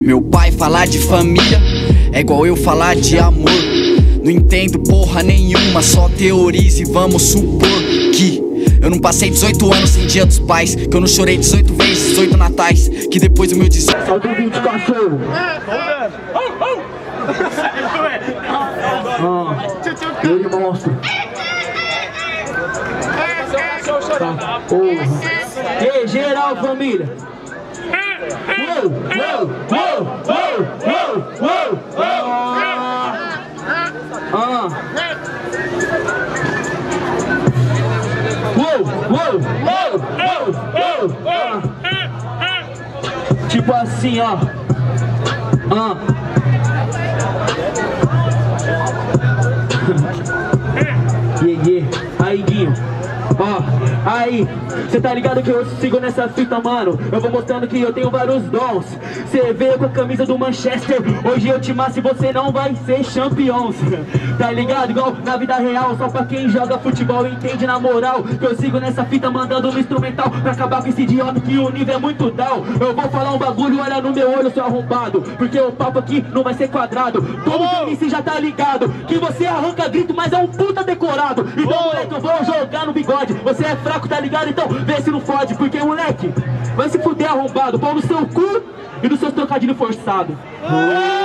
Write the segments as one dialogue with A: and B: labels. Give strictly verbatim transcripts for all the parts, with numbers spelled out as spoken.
A: Meu pai falar de família é igual eu falar de amor. Não entendo porra nenhuma, só teorize e vamos supor que eu não passei dezoito anos sem dia dos pais, que eu não chorei dezoito vezes, dezoito natais, que depois do meu dezoito...
B: Solta o vinte, cachorro! Ah, ele monstro! Tá, porra! E aí, geral, família! Uou, uou, uou, uou, uou, uou! Ah! Uou, uou, uou, uou, uou! Ah. Tipo assim, ó. Ah. Yeah, yeah. Aí, Guinho. Ó, aí, cê tá ligado que eu sigo nessa fita, mano. Eu vou mostrando que eu tenho vários dons. Cê veio com a camisa do Manchester, hoje eu te mato e você não vai ser campeão. Tá ligado? Igual na vida real, só pra quem joga futebol entende na moral. Que eu sigo nessa fita mandando um instrumental pra acabar com esse idiota que o nível é muito down. Eu vou falar um bagulho, olha no meu olho, seu arrombado, porque o papo aqui não vai ser quadrado. Todo oh. M C já tá ligado que você arranca grito, mas é um puta decorado. Então, oh. moleque, eu vou jogar no bigode. Você é fraco, tá ligado? Então vê se não fode, porque moleque vai se fuder arrombado, pau no seu cu e nos seus trocadilhos forçados. Oh.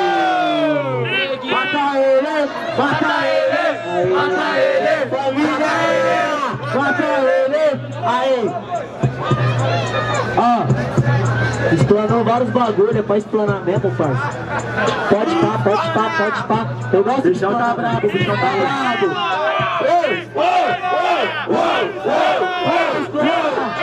B: Mata ele, mata ele, mata ele, família, mata ele. Aí, ó, explanou vários bagulho, é pra explanar mesmo, parça. Pode pá, pode pá, pode pá. Eu gosto de bichão tá brabo, o bichão tá brabo. Ei, ei, ei, ei, ei,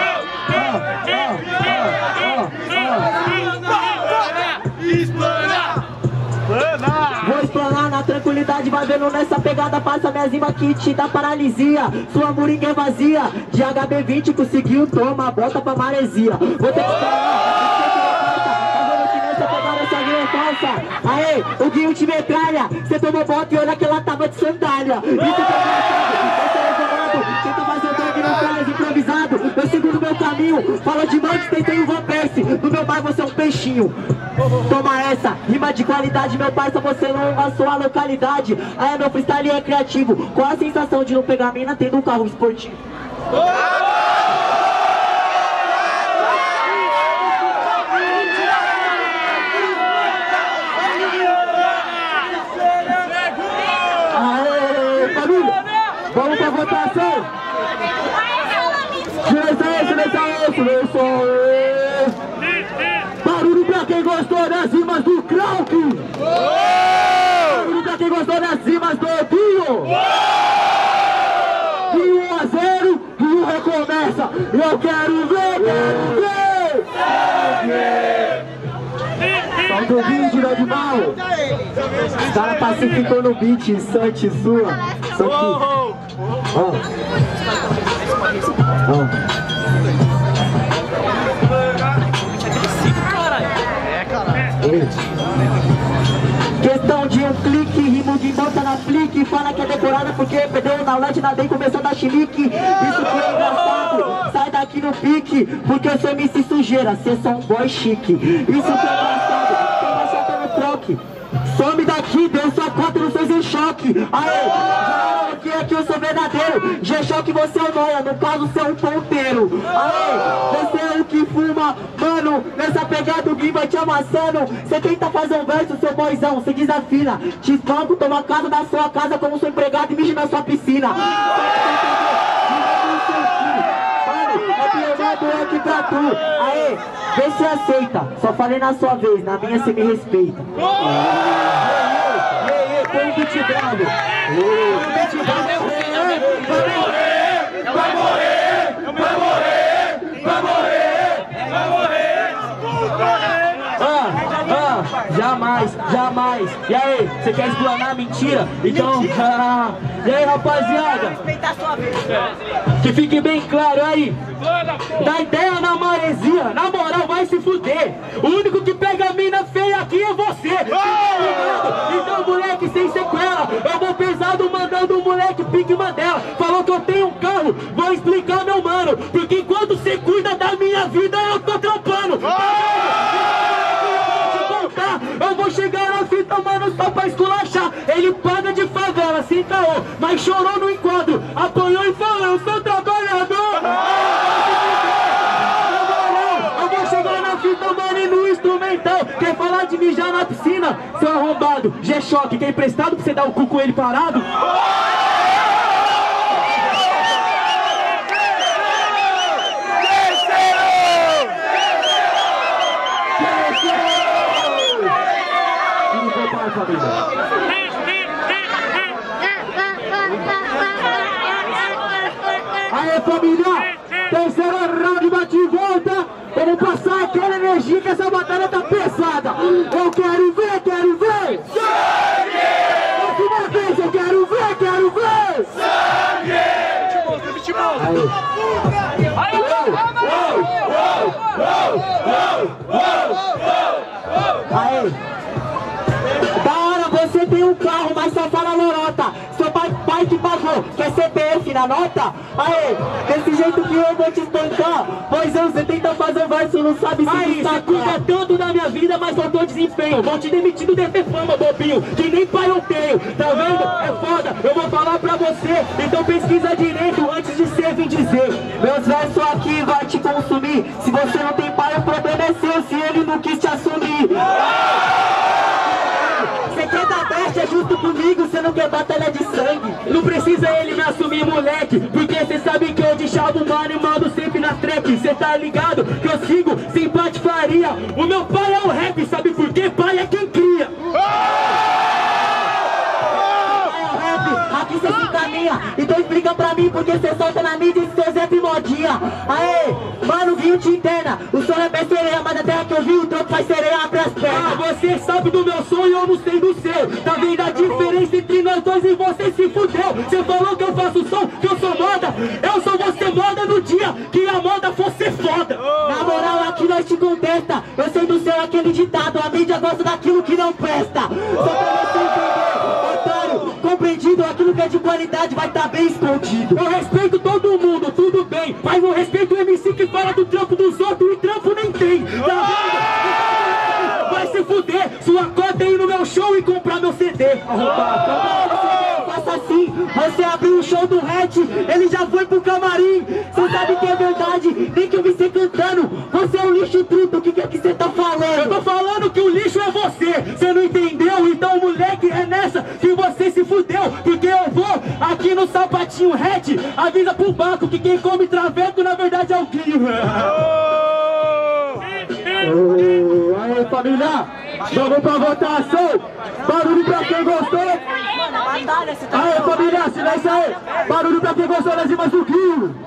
B: vou explanar na tranquilidade, vai vendo nessa pegada, passa minha zima que te dá paralisia. Sua moringa é vazia, de H B vinte conseguiu, toma, bota pra maresia. Vou ter que esperar, tá vendo que nessa pegada essa linha é falsa. Aê, o Guinho te metralha, cê tomou bota e olha que ela tava de sandália. Isso que é engraçado, cê tá fazendo bag no trás, improvisado. Eu sigo no meu caminho, fala de mantes, tentei o Van Persie. No meu bar você é um peixinho. Toma essa, rima de qualidade, meu parça, você não a sua localidade. Aí meu freestyle é criativo, qual a sensação de não pegar mina tendo um carro esportivo? Aê, família, vamos pra votação. Seleção, seleção, seleção. Barulho pra quem gostou das rimas do Krauk! Barulho pra quem gostou das rimas do Guinho! De um a zero e um recomeça! Eu quero ver, quero ver! Solta o beat, meu de mal! Os caras pacificou no beat, Santi sua! Só que... Ó! Ó! Questão de um clique, rimo de bota na flick. Fala que é decorada porque perdeu na LED na D e começou a dar chilique. Isso que é engraçado, sai daqui no pique, porque eu sou M C sujeira, cê é só um boy chique. Isso que é engraçado, quem vai soltar no troque? Some daqui, deu sua conta e não fez em choque. Aê, já aqui é que eu sou verdadeiro. G-Shock você é o nóia, no caso você é um ponteiro. Aê, você é o que fuma, mano. Nessa pegada o Gui vai te amassando. Você tenta fazer um verso, seu boizão, você desafina. Te espanco, toma casa da sua casa como sou empregado e mijo na sua piscina. É aqui pra tu, aê, vê se aceita. Só falei na sua vez, na minha cê me respeita. Ei, ei, ei, põe o beat bravo. O beat bravo. Vai morrer, vai morrer, vai morrer, vai morrer, vai morrer. Ah, ah, jamais, jamais. E aí, você quer explanar mentira? Então, ah, e aí, rapaziada? Que fique bem claro aí. Dá ideia na maresia, na moral vai se fuder. O único que pega a mina feia aqui é você. Então moleque sem sequela, eu vou pesado mandando o moleque pique Mandela. Falou que eu tenho um carro, vou explicar meu mano, porque enquanto você cuida da minha vida eu tô trampando. Vou te contar caô, mas chorou no enquadro, apanhou e falou, eu sou trabalhador. Eu vou chegar na fita, mano, e no instrumental. Quer falar de mijar na piscina, seu arrombado? G-Shock, que é emprestado pra você dar o cu com ele parado? Aê, família, terceiro round, bate e volta. Vamos passar aquela energia que essa batalha tá pesada. Eu quero ver, quero ver sangue! Mais uma vez, eu quero ver, quero ver sangue! Me te mostra, me te mostra! Aí, aí, da hora, você tem um carro, mas só fala lorota. Seu pai, pai que pagou, quer C P F na nota? Aê, desse jeito que eu vou te espancar. Pois não, você tenta fazer verso, não sabe se aí, você cuida tanto da minha vida, mas faltou desempenho. Vão te demitir do D T Fama, bobinho, que nem pai eu tenho. Tá vendo? É foda, eu vou falar pra você. Então pesquisa direito antes de ser vir dizer. Meus versos aqui vai te consumir. Se você não tem pai, o problema é seu, se ele não quis te assumir. Você quer dar best, é justo comigo, você não quer batalha de sangue. Não precisa ele me assumir, moleque, porque cê sabe que eu de chavo, mano, e mando sempre na trap. Cê tá ligado que eu sigo sem patifaria. O meu pai é o rap, sabe por quê? Pai é quem cria. Aqui cê se encaminha, então explica pra mim porque cê solta na mídia e seus rap modinha. Aê, mano, vinho te interna, o som é pé sereia, mas até que eu vi o tronco faz sereia, abre as pernas. Ah, você sabe do meu sonho e eu não sei do seu. Tá vendo a diferença entre nós dois e você se fudeu. Você falou que eu faço som, que eu sou moda. Eu sou você moda no dia que a moda fosse foda. Na moral, aqui nós te contesta. Eu sei do céu aquele ditado, a mídia gosta daquilo que não presta. Só pra você entender, otário, compreendido, aquilo que é de qualidade vai estar tá bem escondido. Eu respeito todo mundo, tudo bem, mas não respeito o M C que fala do trampo dos outros e trampo nem tem. Tá vendo? Vai se fuder, sua cota é ir no meu show e comprar meu C D. Arrombado. Faça assim, você abriu o show do Hatch, ele já foi pro camarim. Você sabe que é verdade, nem que eu vi você cantando. Você é um lixo truto, o que, que é que você tá falando? Eu tô falando que o lixo é você, você não entendeu? Então moleque, é nessa que você se fudeu. Porque eu vou aqui no sapatinho Hatch, avisa pro Baco que quem come traveco na verdade é o Guinho. Oh, aí família, vamos pra votação. Barulho pra quem gostou. Aí família, silêncio aí. Barulho pra quem gostou das rimas do Guinho.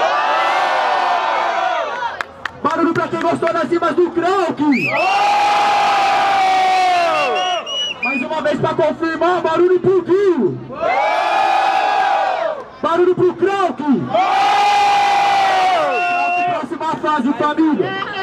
B: Barulho pra quem gostou das rimas do Krauk. Mais uma vez pra confirmar, barulho pro Guinho. Barulho pro Krauk. Próxima fase, família.